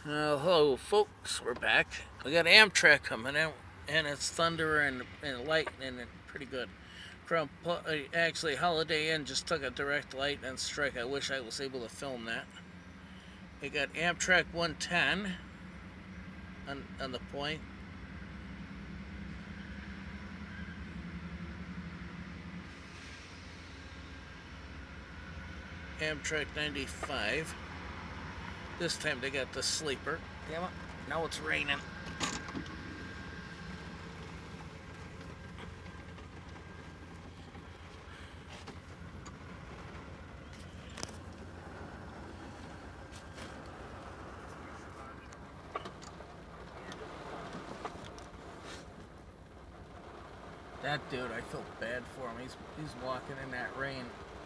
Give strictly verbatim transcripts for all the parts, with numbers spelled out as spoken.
Uh, hello, folks. We're back. We got Amtrak coming in, and it's thunder and, and lightning, and pretty good. From uh, actually, Holiday Inn just took a direct lightning strike. I wish I was able to film that. We got Amtrak one ten on on the point. Amtrak ninety-five. This time they got the sleeper. Damn it! Now it's raining. That dude, I feel bad for him. He's he's walking in that rain.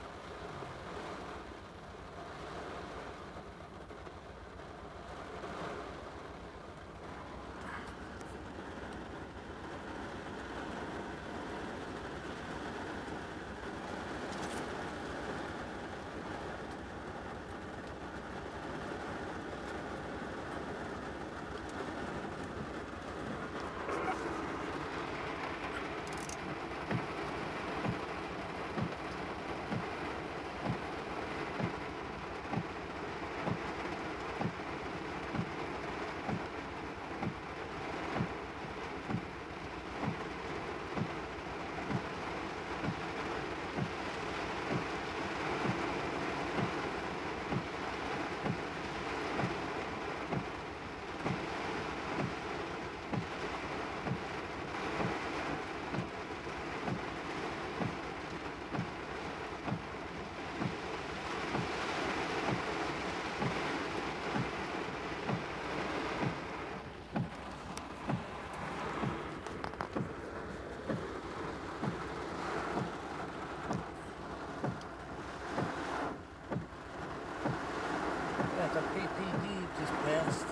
Yeah, the P P D just passed.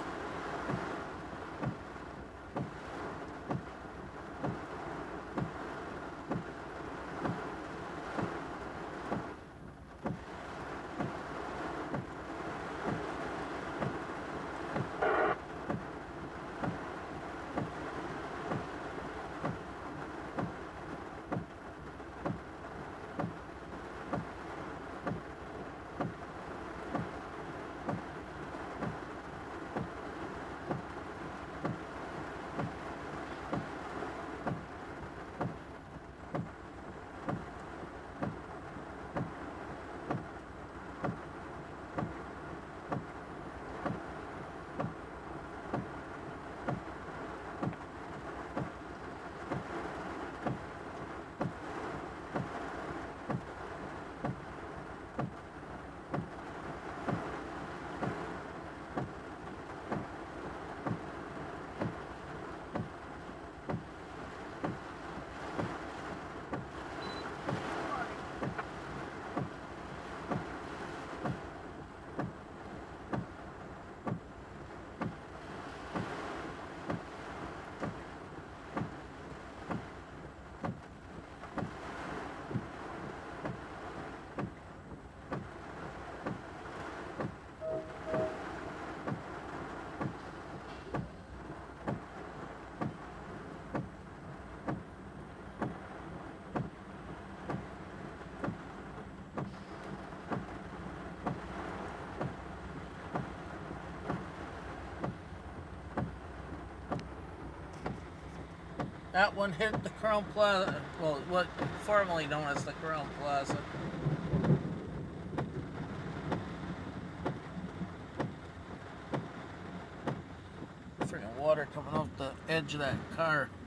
That one hit the Crown Plaza, well, what formerly known as the Crown Plaza. Freaking water coming off the edge of that car.